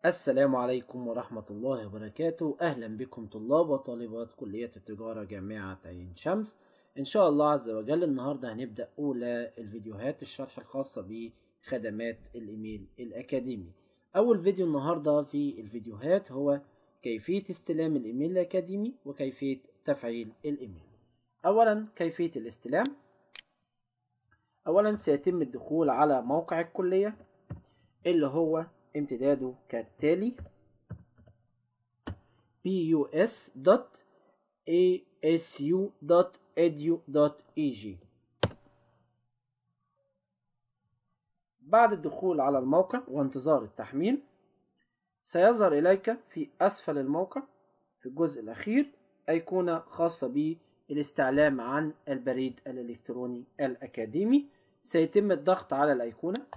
السلام عليكم ورحمة الله وبركاته. أهلا بكم طلاب وطالبات كلية التجارة جامعة عين شمس. إن شاء الله عز وجل النهاردة هنبدأ أولى الفيديوهات الشرح الخاصة بخدمات الإيميل الأكاديمي. أول فيديو النهاردة في الفيديوهات هو كيفية استلام الإيميل الأكاديمي وكيفية تفعيل الإيميل. أولا كيفية الاستلام. أولا سيتم الدخول على موقع الكلية اللي هو امتداده كالتالي bus.asu.edu.eg. بعد الدخول على الموقع وانتظار التحميل سيظهر إليك في أسفل الموقع في الجزء الأخير أيقونة خاصة بالاستعلام عن البريد الإلكتروني الأكاديمي. سيتم الضغط على الأيقونة.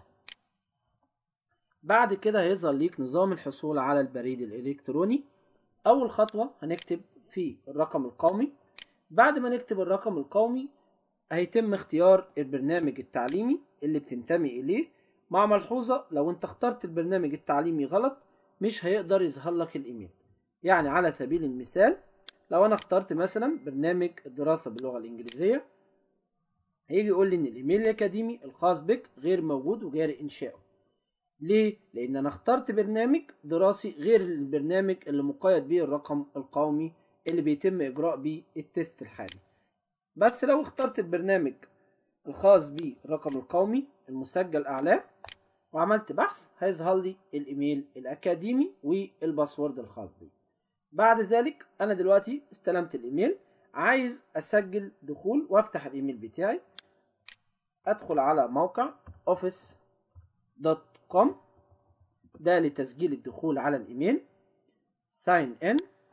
بعد كده هيظهر ليك نظام الحصول على البريد الإلكتروني. أول خطوة هنكتب في الرقم القومي. بعد ما نكتب الرقم القومي هيتم اختيار البرنامج التعليمي اللي بتنتمي إليه، مع ملحوظة لو انت اخترت البرنامج التعليمي غلط مش هيقدر يظهر لك الإيميل. يعني على سبيل المثال لو أنا اخترت مثلا برنامج الدراسة باللغة الإنجليزية هيجي يقول لي إن الإيميل الأكاديمي الخاص بك غير موجود وجاري إنشاؤه. ليه؟ لأن أنا اخترت برنامج دراسي غير البرنامج اللي مقيد به الرقم القومي اللي بيتم إجراء به التست الحالي. بس لو اخترت البرنامج الخاص بالرقم القومي المسجل أعلاه وعملت بحث هيظهر لي الإيميل الأكاديمي والباسورد الخاص بي. بعد ذلك أنا دلوقتي استلمت الإيميل، عايز أسجل دخول وأفتح الإيميل بتاعي. أدخل على موقع office.com ده لتسجيل الدخول على الإيميل. sign in.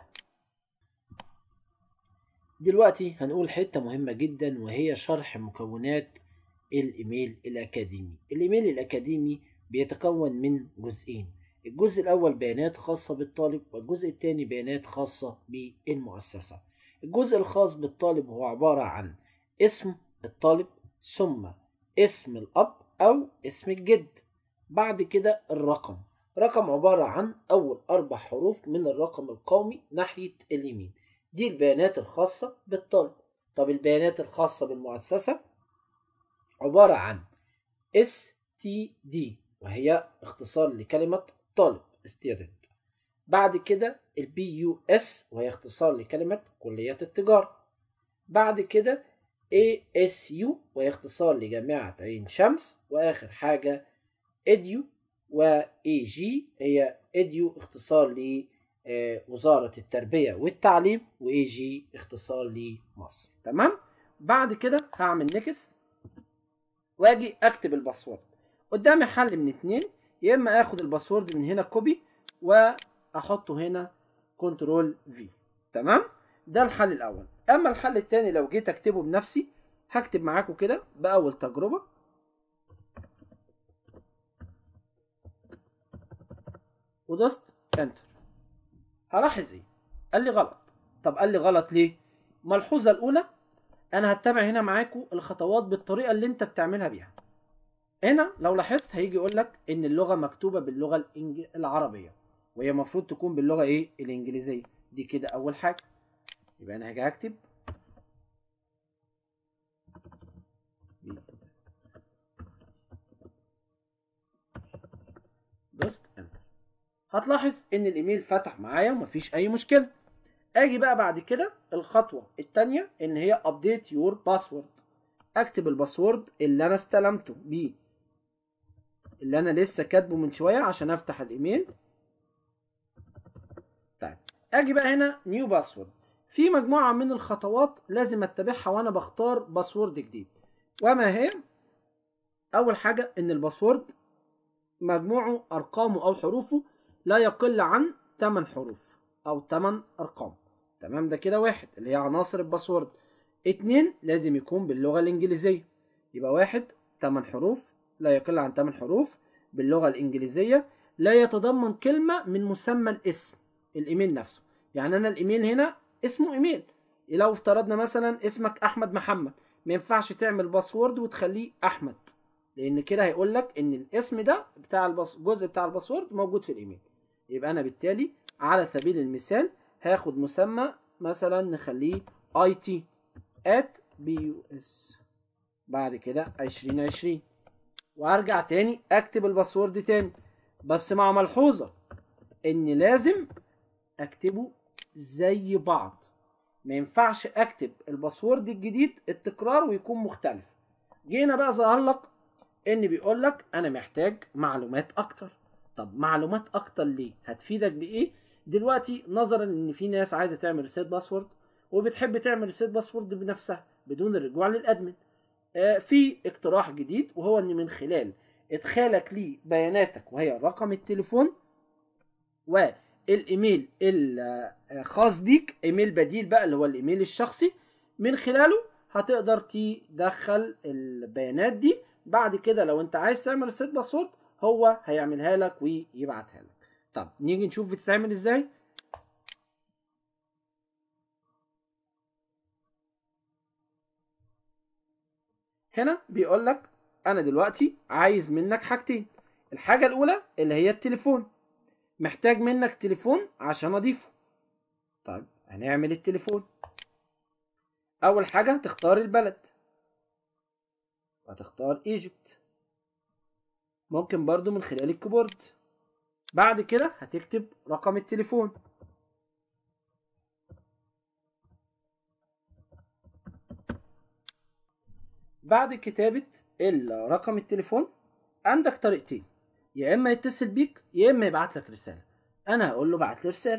دلوقتي هنقول حتة مهمة جدا وهي شرح مكونات الإيميل الأكاديمي. الإيميل الأكاديمي بيتكون من جزئين، الجزء الأول بيانات خاصة بالطالب والجزء الثاني بيانات خاصة بالمؤسسة. الجزء الخاص بالطالب هو عبارة عن اسم الطالب ثم اسم الأب أو اسم الجد، بعد كده الرقم عبارة عن أول 4 حروف من الرقم القومي ناحية اليمين. دي البيانات الخاصة بالطالب. طب البيانات الخاصة بالمؤسسة عبارة عن STD وهي اختصار لكلمة طالب student. بعد كده BUS وهي اختصار لكلمة كلية التجارة. بعد كده ASU وهي اختصار لجامعة عين شمس. وآخر حاجة EDU و-AG هي EDU اختصار لوزارة التربية والتعليم و-AG اختصار لمصر. تمام؟ بعد كده هعمل نكس واجي اكتب الباسورد. قدامي حل من 2، يا اما اخد الباسورد من هنا كوبي واحطه هنا كنترول في. تمام؟ ده الحل الاول. اما الحل الثاني لو جيت اكتبه بنفسي هكتب معاكم كده باول تجربة ودوست انتر. هلاحظ ايه؟ قال لي غلط. طب قال لي غلط ليه؟ ملحوظة الاولى انا هتبع هنا معاكم الخطوات بالطريقة اللي انت بتعملها بيها. هنا لو لاحظت هيجي يقول لك ان اللغة مكتوبة باللغة العربية وهي المفروض تكون باللغة ايه؟ الانجليزية. دي كده اول حاجة. يبقى انا هاجي اكتب دوست انتر. هتلاحظ ان الايميل فتح معايا ومفيش اي مشكلة. اجي بقى بعد كده الخطوة التانية ان هي update your password. اكتب الباسورد اللي انا استلمته بيه اللي انا لسه كاتبه من شوية عشان افتح الايميل. طيب اجي بقى هنا نيو باسورد. في مجموعة من الخطوات لازم اتبعها وانا بختار باسورد جديد. وما هي؟ اول حاجة ان الباسورد مجموعه ارقامه او حروفه لا يقل عن 8 حروف او 8 ارقام. تمام؟ ده كده 1 اللي هي عناصر الباسورد. 2 لازم يكون باللغة الانجليزية. يبقى 1 8 حروف لا يقل عن 8 حروف باللغة الانجليزية، لا يتضمن كلمة من مسمى الاسم الايميل نفسه. يعني انا الايميل هنا اسمه ايميل، لو افترضنا مثلا اسمك احمد محمد ما ينفعش تعمل باسورد وتخليه احمد، لان كده هيقول لك ان الاسم ده بتاع الجزء بتاع الباسورد موجود في الايميل. يبقى انا بالتالي على سبيل المثال هاخد مسمى مثلا نخليه IT @BUS بعد كده 2020، وارجع تاني اكتب الباسورد تاني، بس مع ملحوظة ان لازم اكتبه زي بعض. ما ينفعش اكتب الباسورد الجديد التكرار ويكون مختلف. جينا بقى ظهر لك ان بيقول لك انا محتاج معلومات اكتر. طب معلومات اكتر ليه؟ هتفيدك بايه؟ دلوقتي نظرا ان في ناس عايزه تعمل ريسيت باسورد وبتحب تعمل ريسيت باسورد بنفسها بدون الرجوع للادمن، في اقتراح جديد، وهو ان من خلال ادخالك لبياناتك وهي رقم التليفون والايميل الخاص بيك، ايميل بديل بقى اللي هو الايميل الشخصي، من خلاله هتقدر تدخل البيانات دي. بعد كده لو انت عايز تعمل ريسيت باسورد هو هيعملها لك ويبعتها لك. طب نيجي نشوف بتتعمل ازاي. هنا بيقول لك انا دلوقتي عايز منك حاجتين. الحاجة الاولى اللي هي التليفون، محتاج منك تليفون عشان اضيفه. طيب هنعمل التليفون. اول حاجة تختار البلد، هتختار ايجيبت، ممكن برضو من خلال الكيبورد. بعد كده هتكتب رقم التليفون. بعد كتابة رقم التليفون عندك طريقتين، يا اما يتصل بيك يا اما يبعت لك رسالة. انا هقول له بعت لي رسالة.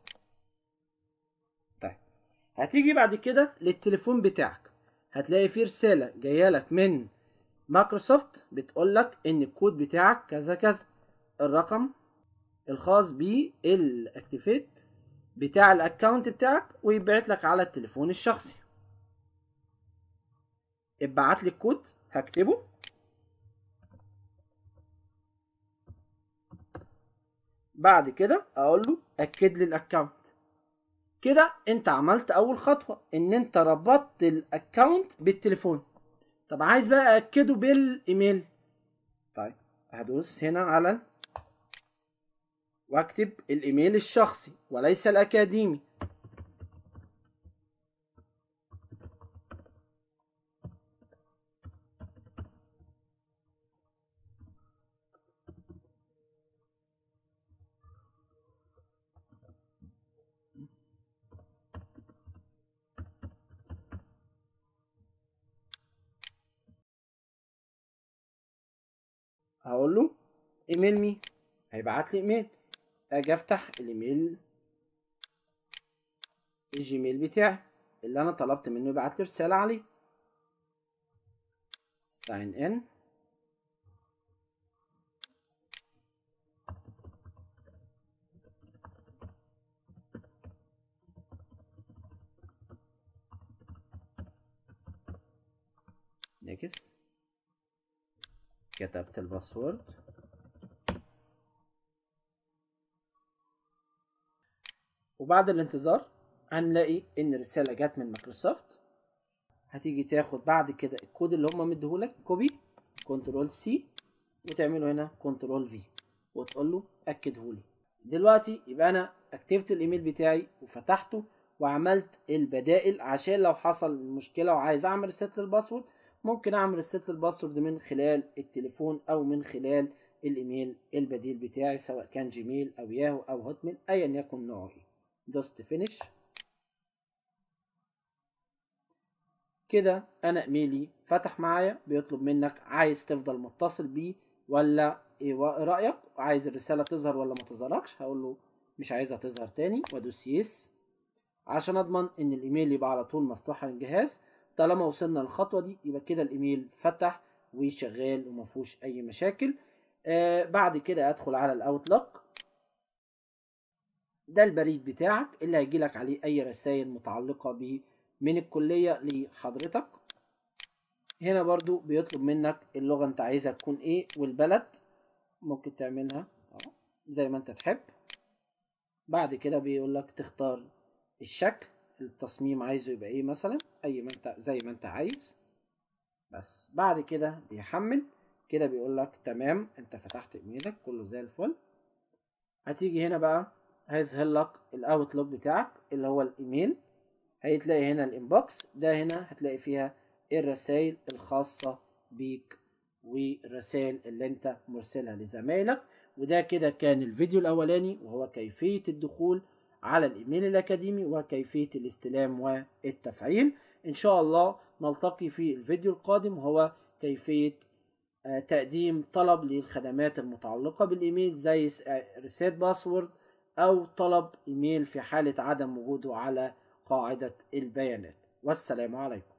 طيب هتيجي بعد كده للتليفون بتاعك، هتلاقي فيه رسالة جاية لك من مايكروسوفت بتقول لك ان الكود بتاعك كذا كذا، الرقم الخاص بالاكتيفيت بتاع الاكونت بتاعك، ويبعت لك على التليفون الشخصي. ابعت لي الكود هكتبه. بعد كده اقول له اكد لي الاكونت. كده انت عملت اول خطوة ان انت ربطت الاكونت بالتليفون. طب عايز بقى اكده بالايميل. طيب هدوس هنا على واكتب الايميل الشخصي وليس الاكاديمي. هقول له ايميل مي، هيبعت لي ايميل. اجي افتح الايميل الجيميل بتاعي اللي انا طلبت منه يبعت لي رسالة عليه. ساين ان. نيكست. كتبت الباسورد. وبعد الانتظار هنلاقي ان الرسالة جت من مايكروسوفت. هتيجي تاخد بعد كده الكود اللي هم مديهولك كوبي، كنترول سي، وتعمله هنا كنترول في، وتقول له اكدهولي. دلوقتي يبقى انا اكتبت الايميل بتاعي وفتحته وعملت البدائل عشان لو حصل مشكلة وعايز اعمل ريست للباسورد ممكن اعمل ريست للباسورد من خلال التليفون او من خلال الايميل البديل بتاعي، سواء كان جيميل او ياهو او هوت ميل ايا يكن نوعه ايه. دوست فينيش. كده انا ايميلي فتح معايا، بيطلب منك عايز تفضل متصل بيه ولا ايه رايك، عايز الرساله تظهر ولا ما تظهركش. هقول له مش عايزها تظهر تاني وادوس يس عشان اضمن ان الايميل يبقى على طول مفتوح على الجهاز. طالما وصلنا للخطوه دي يبقى كده الايميل فتح وشغال ومفيهوش اي مشاكل. بعد كده ادخل على الاوتلوك، ده البريد بتاعك اللي هيجيلك عليه اي رسائل متعلقه به من الكليه لحضرتك. هنا برضو بيطلب منك اللغة انت عايزها تكون ايه والبلد، ممكن تعملها زي ما انت تحب. بعد كده بيقول لك تختار الشكل، التصميم عايزه يبقى ايه مثلا، اي ما انت زي ما انت عايز. بس بعد كده بيحمل. كده بيقول لك تمام انت فتحت ايميلك كله زي الفل. هتيجي هنا بقى هيظهر لك الاوتلوك بتاعك اللي هو الايميل. هتلاقي هنا الانبوكس ده، هنا هتلاقي فيها الرسائل الخاصة بيك والرسائل اللي انت مرسلها لزمايلك. وده كده كان الفيديو الاولاني، وهو كيفية الدخول على الايميل الاكاديمي وكيفية الاستلام والتفعيل. ان شاء الله نلتقي في الفيديو القادم، وهو كيفية تقديم طلب للخدمات المتعلقة بالإيميل زي ريسيت باسورد أو طلب إيميل في حالة عدم وجوده على قاعدة البيانات. والسلام عليكم.